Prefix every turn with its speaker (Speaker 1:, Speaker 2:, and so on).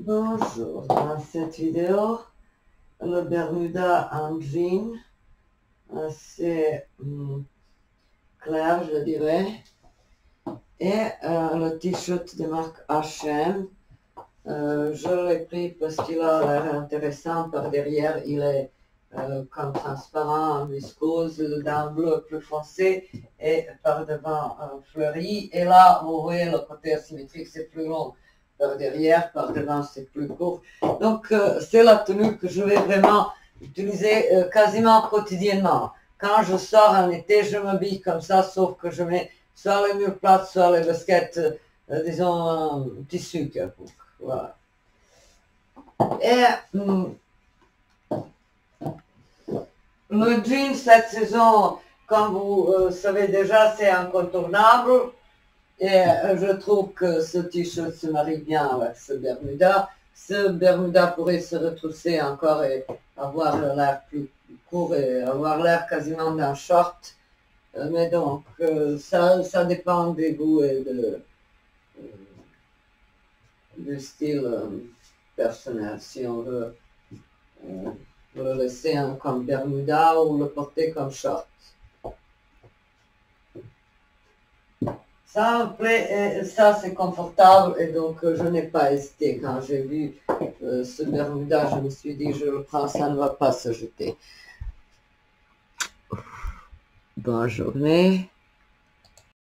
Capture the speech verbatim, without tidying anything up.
Speaker 1: Bonjour, dans cette vidéo, le Bermuda en jean, assez hum, clair je dirais, et euh, le t-shirt de marque H et M. Euh, je l'ai pris parce qu'il a l'air intéressant, par derrière il est euh, comme transparent, viscose, d'un bleu plus foncé et par devant euh, fleuri, et là vous voyez le côté asymétrique, c'est plus long. Par derrière, par devant, c'est plus court. Donc, euh, c'est la tenue que je vais vraiment utiliser euh, quasiment quotidiennement. Quand je sors en été, je m'habille comme ça, sauf que je mets soit les murs plates, soit les baskets, euh, disons, euh, tissu quelconque. Voilà. Et hum, le jean cette saison, comme vous euh, savez déjà, c'est incontournable. Et euh, je trouve que ce t-shirt se marie bien avec ce Bermuda. Ce Bermuda pourrait se retrousser encore et avoir l'air plus court et avoir l'air quasiment d'un short. Euh, mais donc, euh, ça, ça dépend des goûts et de, euh, du style euh, personnel. Si on veut euh, le laisser hein, comme Bermuda ou le porter comme short. Ça me plaît, et ça c'est confortable, et donc euh, je n'ai pas hésité. Quand j'ai vu euh, ce Bermuda, je me suis dit je le prends, ça ne va pas se jeter. Bonne journée.